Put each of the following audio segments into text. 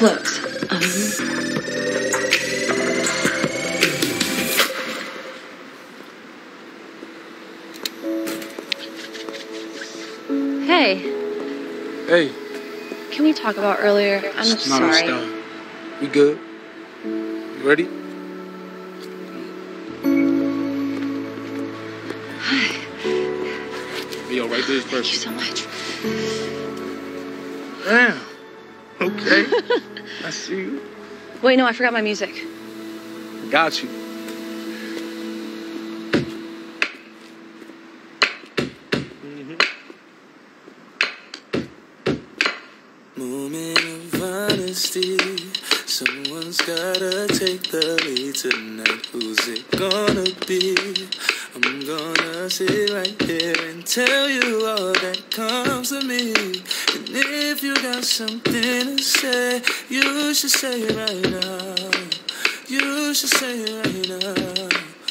close. Hey. Hey. Can we talk about earlier? I'm sorry. No, we good. You ready? Hi. Be all right, this Thank you so much. Damn. Okay. I see you. Wait, no, I forgot my music. Got you. Moment of honesty. Someone's gotta take the lead tonight. Who's it gonna be? I'm gonna sit right here and tell you all that comes to me. And if you got something to say, you should say it right now. You should say it right now.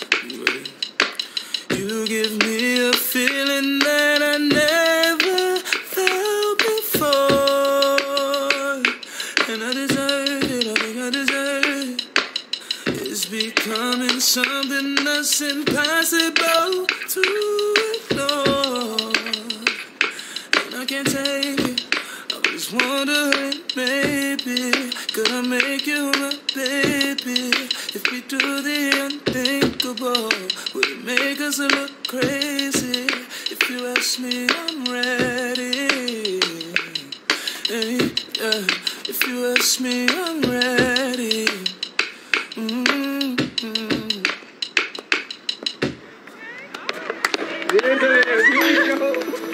You give me a feeling that I never felt before. And I deserve it, I think I deserve it. It's becoming something that's impossible to ignore. And I can't take it. I was wondering, maybe could I make you my baby? If we do the unthinkable, would it make us look crazy? If you ask me, I'm ready. Hey, yeah. If you ask me, I'm ready. Yeah, here we go.